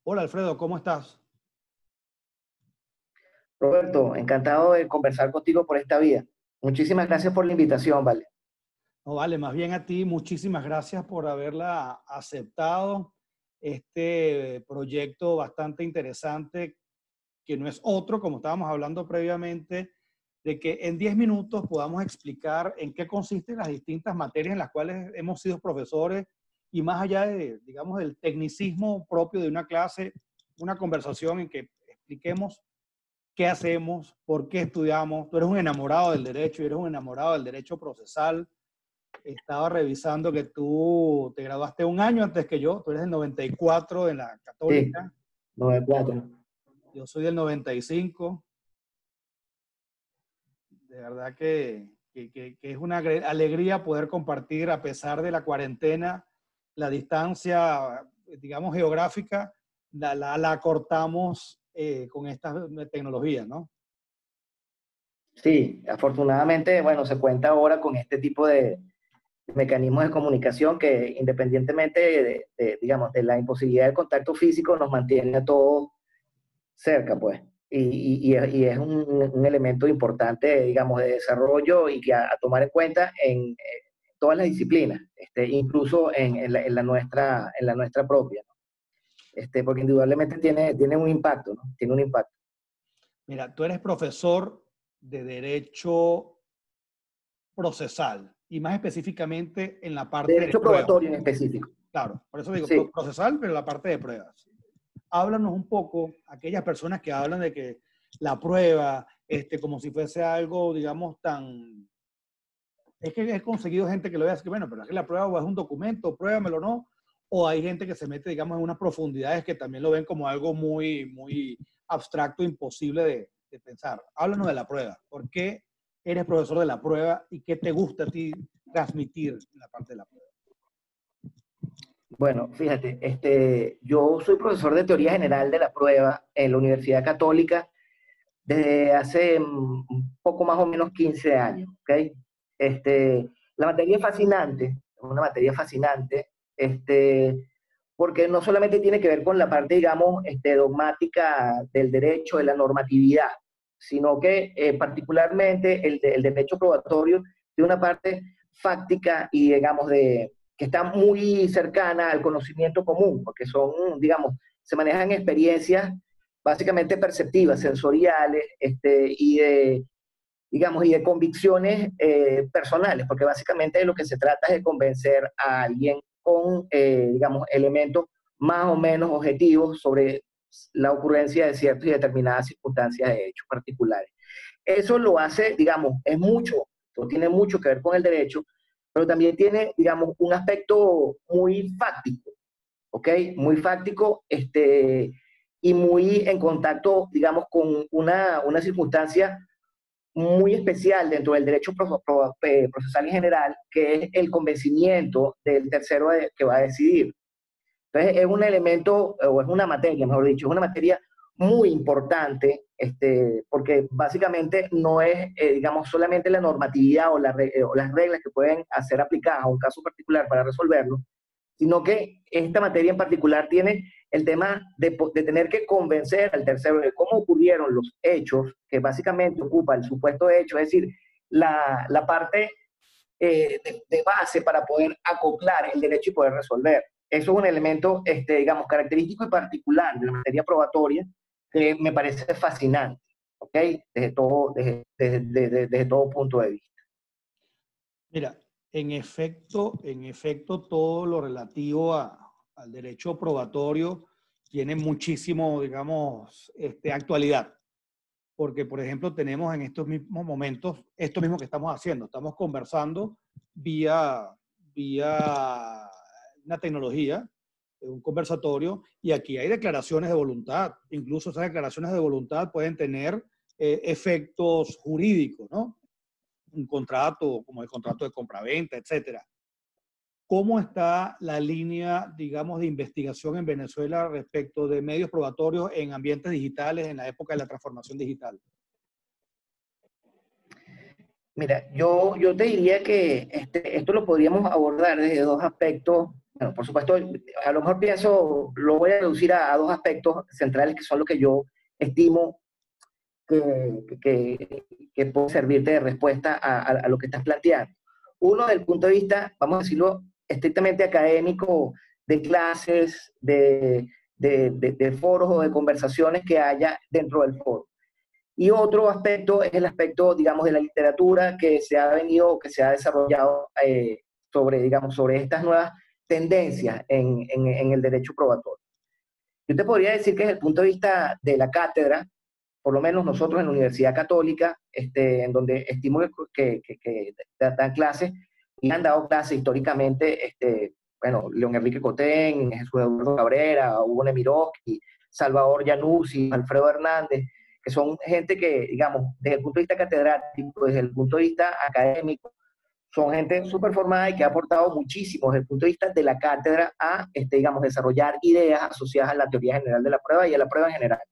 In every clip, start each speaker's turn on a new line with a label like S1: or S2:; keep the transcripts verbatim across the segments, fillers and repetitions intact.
S1: Hola Alfredo, ¿cómo estás?
S2: Roberto, encantado de conversar contigo por esta vía. Muchísimas gracias por la invitación, ¿vale?
S1: No, vale, más bien a ti, muchísimas gracias por haberla aceptado. Este proyecto bastante interesante, que no es otro, como estábamos hablando previamente, de que en diez minutos podamos explicar en qué consisten las distintas materias en las cuales hemos sido profesores y más allá de, digamos, del tecnicismo propio de una clase, una conversación en que expliquemos qué hacemos, por qué estudiamos. Tú eres un enamorado del derecho y eres un enamorado del derecho procesal. Estaba revisando que tú te graduaste un año antes que yo. Tú eres del noventa y cuatro en la
S2: Sí,
S1: Católica.
S2: noventa y cuatro.
S1: Yo soy del noventa y cinco. De verdad que, que, que, que es una alegría poder compartir, a pesar de la cuarentena, la distancia, digamos, geográfica, la, la, la acortamos eh, con estas tecnologías, ¿no?
S2: Sí, afortunadamente, bueno, se cuenta ahora con este tipo de mecanismos de comunicación que independientemente de, de, digamos, de la imposibilidad del contacto físico, nos mantiene a todos cerca, pues. Y, y, y es y es un, un, elemento importante, digamos, de desarrollo y que a, a tomar en cuenta en, en, todas las disciplinas, este, incluso en, en, la, en, la nuestra, en la nuestra propia, ¿no? Este, porque indudablemente tiene, tiene un impacto, ¿no? Tiene un impacto.
S1: Mira, tú eres profesor de Derecho Procesal y más específicamente en la parte de
S2: Derecho
S1: pruebas.
S2: probatorio en específico.
S1: Claro, por eso digo
S2: Sí,
S1: procesal, pero la parte de pruebas. Háblanos un poco, aquellas personas que hablan de que la prueba, este, como si fuese algo, digamos, tan... Es que he conseguido gente que lo vea así que, bueno, pero es que la prueba o es un documento, pruébamelo o no. O hay gente que se mete, digamos, en unas profundidades que también lo ven como algo muy, muy abstracto, imposible de, de pensar. Háblanos de la prueba. ¿Por qué eres profesor de la prueba y qué te gusta a ti transmitir en la parte de la prueba?
S2: bueno, fíjate, este, yo soy profesor de teoría general de la prueba en la Universidad Católica desde hace mm, un poco más o menos quince años, ¿ok? Este, la materia es fascinante, es una materia fascinante, este, porque no solamente tiene que ver con la parte, digamos, este, dogmática del derecho, de la normatividad, sino que eh, particularmente el, de, el derecho probatorio tiene una parte fáctica y, digamos, de, que está muy cercana al conocimiento común, porque son, digamos, se manejan experiencias básicamente perceptivas, sensoriales, este, y de, digamos, y de convicciones eh, personales, porque básicamente de lo que se trata es de convencer a alguien con, eh, digamos, elementos más o menos objetivos sobre la ocurrencia de ciertas y determinadas circunstancias de hechos particulares. Eso lo hace, digamos, es mucho, eso tiene mucho que ver con el derecho, pero también tiene, digamos, un aspecto muy fáctico, ¿ok? Muy fáctico, este, y muy en contacto, digamos, con una, una circunstancia muy especial dentro del derecho pro, pro, eh, procesal en general, que es el convencimiento del tercero de, que va a decidir. Entonces, es un elemento, o es una materia, mejor dicho, es una materia muy importante, este, porque básicamente no es, eh, digamos, solamente la normatividad o, la, o las reglas que pueden ser aplicadas a un caso particular para resolverlo, sino que esta materia en particular tiene el tema de, de, tener que convencer al tercero de cómo ocurrieron los hechos, que básicamente ocupa el supuesto hecho, es decir, la, la parte eh, de, de, base para poder acoplar el derecho y poder resolver. Eso es un elemento, este, digamos, característico y particular de la materia probatoria que me parece fascinante, ¿ok? Desde todo, desde, desde, desde, desde todo punto de vista.
S1: Mira, en efecto, en efecto, todo lo relativo a, al derecho probatorio tiene muchísimo, digamos, este, actualidad. Porque, por ejemplo, tenemos en estos mismos momentos, esto mismo que estamos haciendo, estamos conversando vía, vía una tecnología, un conversatorio, y aquí hay declaraciones de voluntad. Incluso esas declaraciones de voluntad pueden tener eh, efectos jurídicos, ¿no? Un contrato, como el contrato de compraventa, etcétera. ¿Cómo está la línea, digamos, de investigación en Venezuela respecto de medios probatorios en ambientes digitales en la época de la transformación digital?
S2: Mira, yo, yo te diría que este, esto lo podríamos abordar desde dos aspectos bueno, por supuesto, a lo mejor pienso, lo voy a reducir a, a dos aspectos centrales que son lo que yo estimo que, que, que puede servirte de respuesta a, a, a lo que estás planteando. Uno, desde el punto de vista, vamos a decirlo, estrictamente académico, de clases, de, de, de, de foros o de conversaciones que haya dentro del foro. Y otro aspecto es el aspecto, digamos, de la literatura que se ha venido, que se ha desarrollado eh, sobre, digamos, sobre estas nuevas tendencias en, en, en el derecho probatorio. Yo te podría decir que desde el punto de vista de la cátedra, por lo menos nosotros en la Universidad Católica, este, en donde estimo que, que, que dan clases, y han dado clases históricamente, este, bueno, León Enrique Cotén, Jesús Eduardo Cabrera, Hugo Nemirovsky, Salvador Yanuzzi, Alfredo Hernández, que son gente que, digamos, desde el punto de vista catedrático, desde el punto de vista académico, son gente súper formada y que ha aportado muchísimo desde el punto de vista de la cátedra a, este, digamos, desarrollar ideas asociadas a la teoría general de la prueba y a la prueba en general.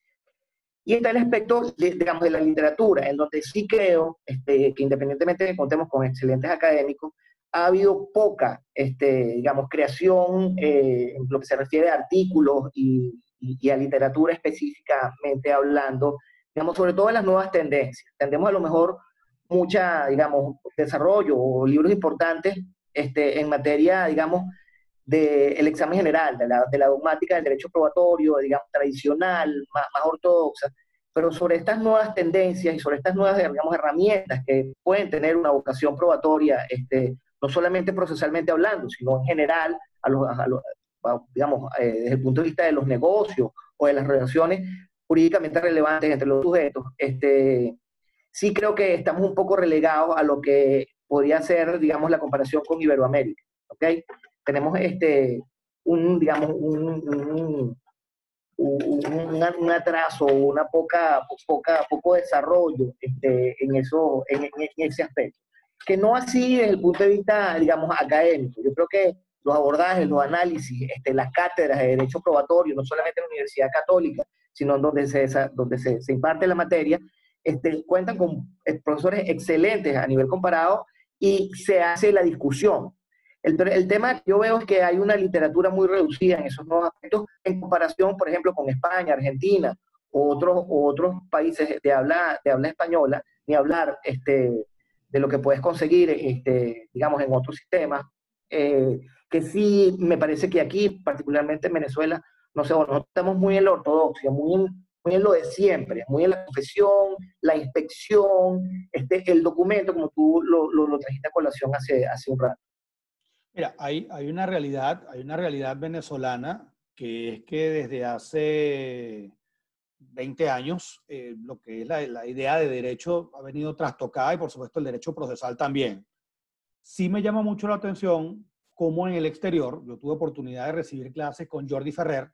S2: Y está el aspecto, de, digamos, de la literatura, en donde sí creo este, que independientemente de que contemos con excelentes académicos, ha habido poca, este, digamos, creación eh, en lo que se refiere a artículos y, y, y a literatura específicamente hablando, digamos, sobre todo en las nuevas tendencias. Tendemos a lo mejor mucha, digamos, desarrollo o libros importantes este, en materia, digamos, del examen general, de la, de la dogmática del derecho probatorio, digamos, tradicional, más, más ortodoxa, pero sobre estas nuevas tendencias y sobre estas nuevas, digamos, herramientas que pueden tener una vocación probatoria, este, no solamente procesalmente hablando, sino en general, a los, a los, a, digamos, eh, desde el punto de vista de los negocios o de las relaciones jurídicamente relevantes entre los sujetos, este, sí creo que estamos un poco relegados a lo que podría ser, digamos, la comparación con Iberoamérica, ¿ok? Tenemos este, un, digamos, un, un, un, un atraso, una poca, poca, poco desarrollo este, en, eso, en, en ese aspecto. Que no así desde el punto de vista, digamos, académico. Yo creo que los abordajes, los análisis, este, las cátedras de derecho probatorio, no solamente en la Universidad Católica, sino donde se, donde se, se imparte la materia, este, cuentan con profesores excelentes a nivel comparado y se hace la discusión. El, el tema que yo veo es que hay una literatura muy reducida en esos nuevos aspectos en comparación, por ejemplo, con España, Argentina u otros, otros países de habla, de habla española, ni hablar este, de lo que puedes conseguir, este, digamos, en otros sistemas, eh, que sí me parece que aquí, particularmente en Venezuela, no sé, bueno, nosotros estamos muy en la ortodoxia, muy en, muy en lo de siempre, muy en la confesión, la inspección, este, el documento, como tú lo, lo, lo trajiste a colación hace, hace un rato.
S1: Mira, hay, hay una realidad, hay una realidad venezolana que es que desde hace veinte años eh, lo que es la, la idea de derecho ha venido trastocada y por supuesto el derecho procesal también. Sí me llama mucho la atención cómo en el exterior, yo tuve oportunidad de recibir clases con Jordi Ferrer.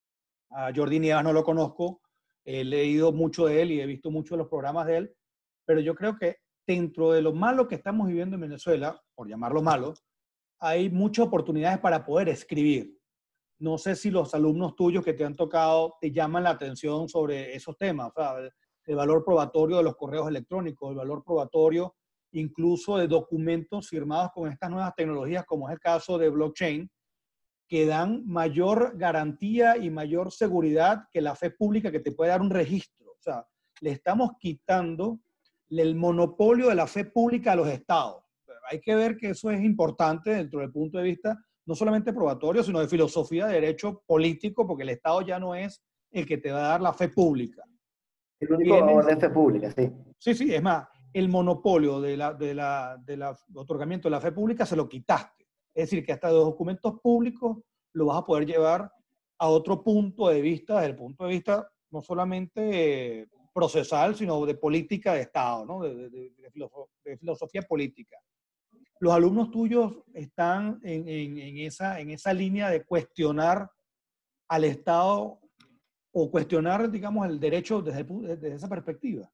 S1: A Jordi Nievas no lo conozco, he leído mucho de él y he visto mucho de los programas de él, pero yo creo que dentro de lo malo que estamos viviendo en Venezuela, por llamarlo malo, hay muchas oportunidades para poder escribir. No sé si los alumnos tuyos que te han tocado te llaman la atención sobre esos temas, o sea, el valor probatorio de los correos electrónicos, el valor probatorio incluso de documentos firmados con estas nuevas tecnologías, como es el caso de blockchain, que dan mayor garantía y mayor seguridad que la fe pública que te puede dar un registro. O sea, le estamos quitando el monopolio de la fe pública a los estados. Hay que ver que eso es importante dentro del punto de vista no solamente probatorio, sino de filosofía de derecho político, porque el Estado ya no es el que te va a dar la fe pública.
S2: El único valor de fe pública, sí.
S1: Sí, sí, es más, el monopolio de la, de la, de la otorgamiento de la fe pública se lo quitaste. Es decir, que hasta los documentos públicos lo vas a poder llevar a otro punto de vista, desde el punto de vista no solamente eh, procesal, sino de política de Estado, ¿no? de, de, de, de, filosof de filosofía política. Los alumnos tuyos están en, en, en, esa, en esa línea de cuestionar al Estado o cuestionar, digamos, el derecho desde, desde esa perspectiva.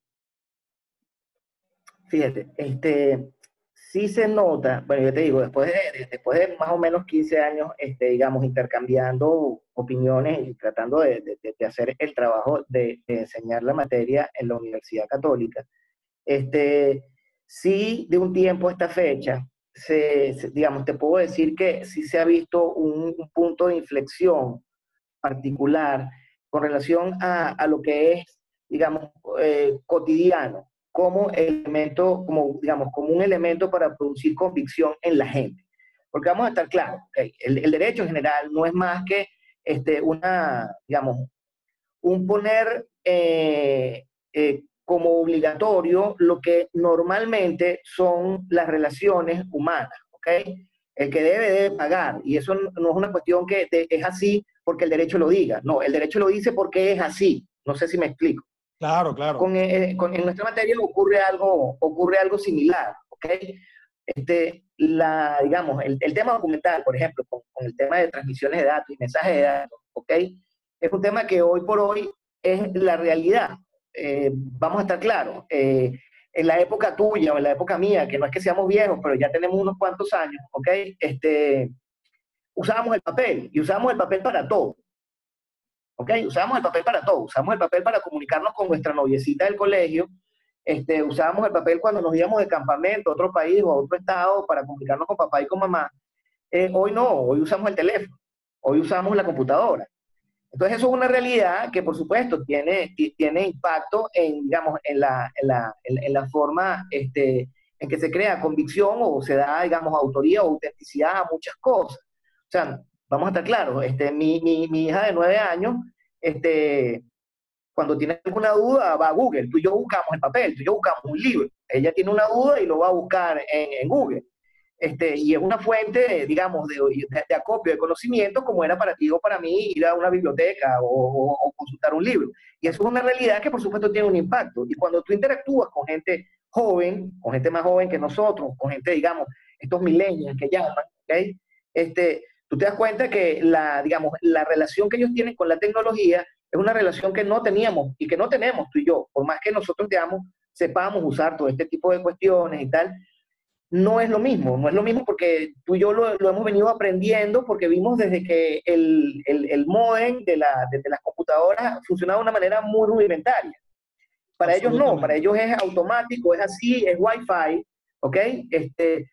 S2: Fíjate, este, sí se nota, bueno, yo te digo, después de, de, después de más o menos quince años, este, digamos, intercambiando opiniones y tratando de, de, de hacer el trabajo de, de enseñar la materia en la Universidad Católica, este, sí, de un tiempo a esta fecha, se, se- digamos, te puedo decir que sí se ha visto un, un punto de inflexión particular con relación a, a lo que es, digamos, eh, cotidiano, como elemento, como, digamos, como un elemento para producir convicción en la gente. Porque vamos a estar claros, okay, el, el derecho en general no es más que este, una, digamos, un poner eh, eh, como obligatorio lo que normalmente son las relaciones humanas, ¿ok? El que debe, debe pagar. Y eso no es una cuestión que te, es así porque el derecho lo diga. No, el derecho lo dice porque es así. No sé si me explico.
S1: Claro, claro.
S2: Con, eh, con, en nuestra materia ocurre algo, ocurre algo similar, ¿ok? Este, la, digamos, el, el tema documental, por ejemplo, con, con, el tema de transmisiones de datos y mensajes de datos, ¿ok? Es un tema que hoy por hoy es la realidad. Eh, vamos a estar claros. Eh, en la época tuya o en la época mía, que no es que seamos viejos, pero ya tenemos unos cuantos años, ¿ok? Este, usábamos el papel y usábamos el papel para todo. ¿Ok? Usábamos el papel para todo. Usamos el papel para comunicarnos con nuestra noviecita del colegio. Este, usábamos el papel cuando nos íbamos de campamento a otro país o a otro estado para comunicarnos con papá y con mamá. Eh, hoy no, hoy usamos el teléfono, hoy usamos la computadora. Entonces eso es una realidad que por supuesto tiene, tiene impacto en, digamos, en la, en la, en, en la forma este, en que se crea convicción o se da, digamos, autoría o autenticidad a muchas cosas. O sea, vamos a estar claros, este, mi, mi, mi hija de nueve años, este, cuando tiene alguna duda va a Google, tú y yo buscamos el papel, tú y yo buscamos un libro, ella tiene una duda y lo va a buscar en, en Google. Este, y es una fuente, digamos, de, de, de, acopio de conocimiento, como era para ti o para mí ir a una biblioteca o, o, o, consultar un libro. Y eso es una realidad que, por supuesto, tiene un impacto. Y cuando tú interactúas con gente joven, con gente más joven que nosotros, con gente, digamos, estos millennials que llaman, ¿okay? Este, tú te das cuenta que la, digamos, la relación que ellos tienen con la tecnología es una relación que no teníamos y que no tenemos tú y yo, por más que nosotros, digamos, sepamos usar todo este tipo de cuestiones y tal, no es lo mismo, no es lo mismo porque tú y yo lo, lo hemos venido aprendiendo porque vimos desde que el, el, el módem de, la, de, de las computadoras funcionaba de una manera muy rudimentaria. Para ellos no, para ellos es automático, es así, es Wi-Fi, ¿ok? Este,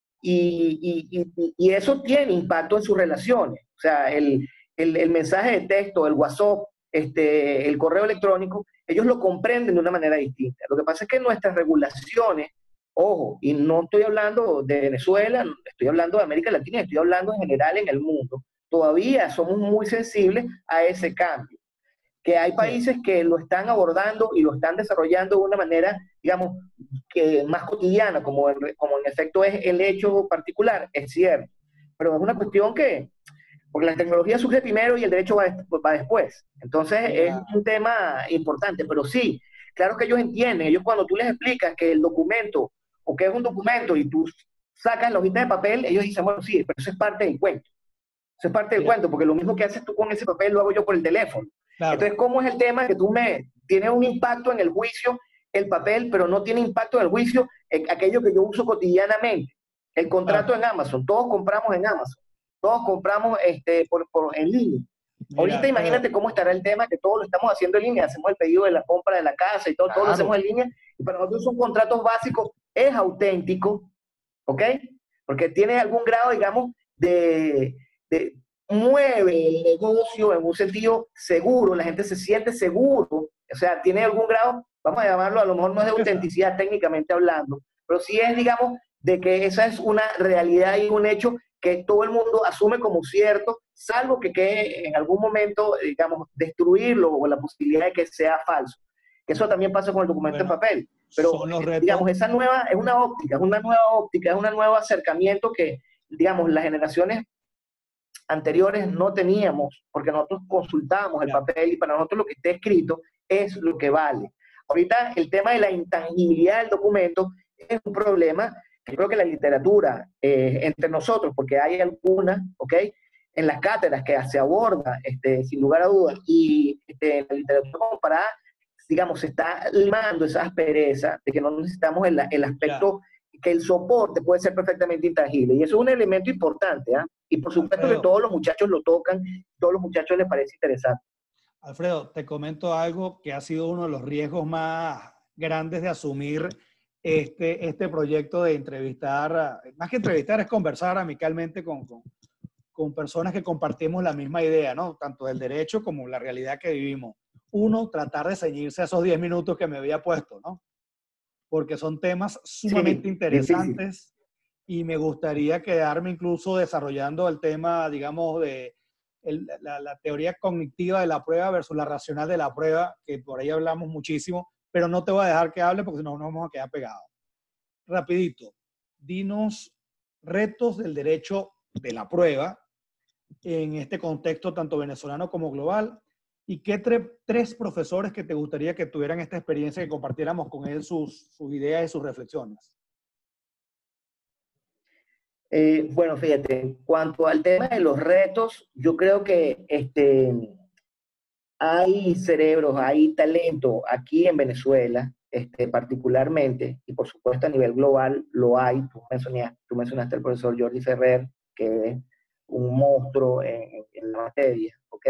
S2: y, y, y, y eso tiene impacto en sus relaciones. O sea, el, el, el mensaje de texto, el WhatsApp, este, el correo electrónico, ellos lo comprenden de una manera distinta. Lo que pasa es que nuestras regulaciones, ojo, y no estoy hablando de Venezuela, estoy hablando de América Latina, estoy hablando en general en el mundo, todavía somos muy sensibles a ese cambio. Que hay países que lo están abordando y lo están desarrollando de una manera, digamos, que más cotidiana, como en, como en efecto es el hecho particular, es cierto. Pero es una cuestión que, porque la tecnología surge primero y el derecho va, va después. Entonces es un tema importante, pero sí, claro que ellos entienden, ellos cuando tú les explicas que el documento, o que es un documento y tú sacas la hojita de papel, ellos dicen, bueno, sí, pero eso es parte del cuento. Eso es parte del Mira. cuento, porque lo mismo que haces tú con ese papel lo hago yo por el teléfono. Claro. Entonces, ¿cómo es el tema que tú me... Tiene un impacto en el juicio el papel, pero no tiene impacto en el juicio en aquello que yo uso cotidianamente? El contrato claro. en Amazon, todos compramos en Amazon, todos compramos este, por, por, en línea. Mira, Ahorita imagínate pero... cómo estará el tema que todos lo estamos haciendo en línea, hacemos el pedido de la compra de la casa y todo, claro. todo lo hacemos en línea, y para nosotros son contratos básicos, es auténtico, ¿ok? Porque tiene algún grado, digamos, de... de mueve el negocio en un sentido seguro, la gente se siente seguro, o sea, tiene algún grado, vamos a llamarlo, a lo mejor no es de autenticidad técnicamente hablando, pero sí es, digamos, de que esa es una realidad y un hecho que todo el mundo asume como cierto, salvo que quede en algún momento, digamos, destruirlo o la posibilidad de que sea falso. Que eso también pasa con el documento bueno, en papel. Pero, digamos, esa nueva, es una óptica, es una nueva óptica, es un nuevo acercamiento que, digamos, las generaciones anteriores no teníamos, porque nosotros consultábamos el yeah. papel y para nosotros lo que esté escrito es lo que vale. Ahorita el tema de la intangibilidad del documento es un problema que creo que la literatura, eh, entre nosotros, porque hay algunas, ¿ok? En las cátedras que se aborda, este, sin lugar a dudas, y este, en la literatura comparada, digamos, se está limando esa aspereza de que no necesitamos el, el aspecto... Yeah. que el soporte puede ser perfectamente intangible. Y eso es un elemento importante, ¿eh? Y por supuesto Alfredo, que todos los muchachos lo tocan, todos los muchachos les parece interesante.
S1: Alfredo, te comento algo que ha sido uno de los riesgos más grandes de asumir este, este proyecto de entrevistar, más que entrevistar es conversar amicalmente con, con, con personas que compartimos la misma idea, ¿no? Tanto del derecho como la realidad que vivimos. Uno, tratar de ceñirse a esos diez minutos que me había puesto, ¿no? Porque son temas sumamente
S2: Sí, difícil.
S1: interesantes y me gustaría quedarme incluso desarrollando el tema, digamos, de el, la, la teoría cognitiva de la prueba versus la racional de la prueba, que por ahí hablamos muchísimo, pero no te voy a dejar que hable porque si no nos vamos a quedar pegados. Rapidito, dinos retos del derecho de la prueba en este contexto tanto venezolano como global. ¿Y qué tre tres profesores que te gustaría que tuvieran esta experiencia, que compartiéramos con él sus, sus ideas y sus reflexiones?
S2: Eh, bueno, fíjate, en cuanto al tema de los retos, yo creo que este, hay cerebros, hay talento aquí en Venezuela, este, particularmente, y por supuesto a nivel global lo hay. Tú mencionaste, tú mencionaste al profesor Jordi Ferrer, que es un monstruo en, en la materia, ¿ok?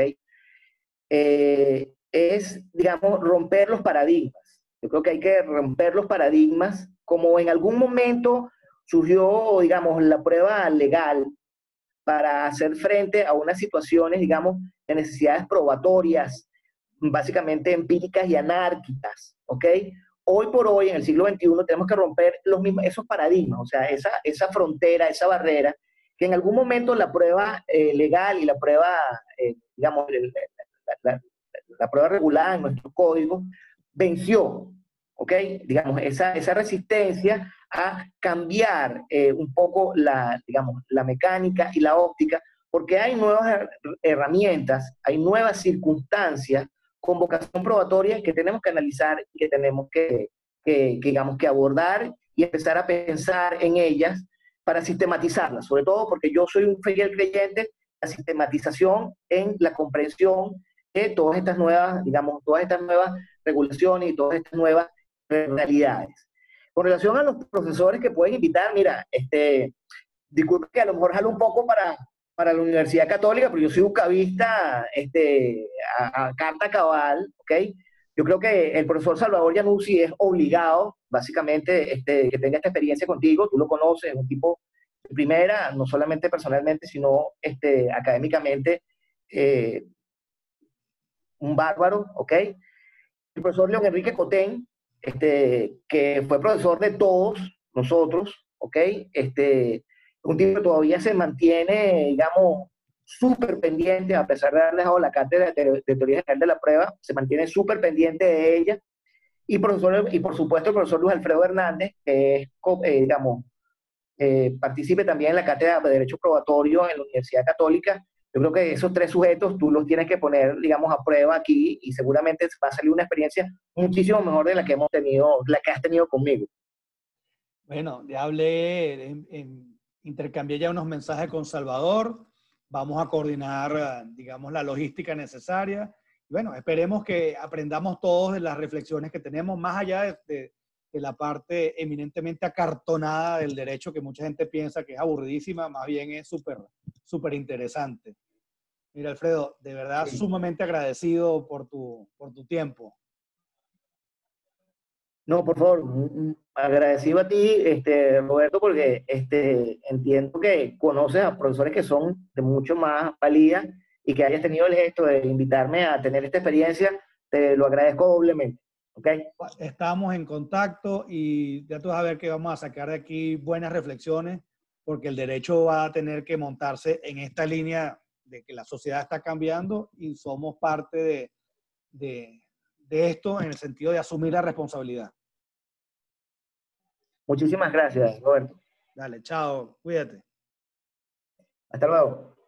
S2: Eh, es, digamos, romper los paradigmas. Yo creo que hay que romper los paradigmas, como en algún momento surgió, digamos, la prueba legal para hacer frente a unas situaciones, digamos, de necesidades probatorias, básicamente empíricas y anárquicas, ¿ok? Hoy por hoy, en el siglo veintiuno, tenemos que romper los mismos, esos paradigmas, o sea, esa, esa frontera, esa barrera, que en algún momento la prueba eh, legal y la prueba, eh, digamos, la, la, la, prueba regulada en nuestro código venció, ¿ok? Digamos, esa, esa resistencia a cambiar eh, un poco la, digamos, la mecánica y la óptica, porque hay nuevas herramientas, hay nuevas circunstancias con vocación probatoria que tenemos que analizar y que tenemos que, que, que, digamos, que abordar y empezar a pensar en ellas para sistematizarlas, sobre todo porque yo soy un fiel creyente de la sistematización en la comprensión de todas estas nuevas, digamos, todas estas nuevas regulaciones y todas estas nuevas realidades. Con relación a los profesores que pueden invitar, mira, este, disculpe que a lo mejor jalo un poco para, para la Universidad Católica, pero yo soy ucavista este, a, a carta cabal, ¿ok? Yo creo que el profesor Salvador Yanuzzi es obligado, básicamente, este, que tenga esta experiencia contigo. Tú lo conoces, es un tipo de primera, no solamente personalmente, sino este, académicamente, eh, un bárbaro, ¿ok? El profesor León Enrique Cotén, este, que fue profesor de todos nosotros, ¿ok? Este, un tipo que todavía se mantiene, digamos, súper pendiente, a pesar de haber dejado la cátedra de, de Teoría General de la Prueba, se mantiene súper pendiente de ella. Y, profesor, y por supuesto el profesor Luis Alfredo Hernández, que es, eh, digamos, eh, participe también en la cátedra de Derecho Probatorio en la Universidad Católica. Yo creo que esos tres sujetos tú los tienes que poner, digamos, a prueba aquí y seguramente va a salir una experiencia muchísimo mejor de la que hemos tenido, la que has tenido conmigo.
S1: Bueno, ya hablé, en, en, intercambié ya unos mensajes con Salvador, vamos a coordinar, digamos, la logística necesaria. Bueno, esperemos que aprendamos todos de las reflexiones que tenemos, más allá de, de, de la parte eminentemente acartonada del derecho, que mucha gente piensa que es aburridísima, más bien es súper, súper interesante. Mira, Alfredo, de verdad
S2: Sí.
S1: sumamente agradecido por tu, por tu tiempo.
S2: No, por favor, agradecido a ti, este, Roberto, porque este, entiendo que conoces a profesores que son de mucho más valía y que hayas tenido el gesto de invitarme a tener esta experiencia, te lo agradezco doblemente. ¿Okay?
S1: Estamos en contacto y ya tú vas a ver que vamos a sacar de aquí buenas reflexiones, porque el derecho va a tener que montarse en esta línea de que la sociedad está cambiando y somos parte de, de, de esto en el sentido de asumir la responsabilidad.
S2: Muchísimas gracias, Roberto.
S1: Dale, chao, cuídate.
S2: Hasta luego.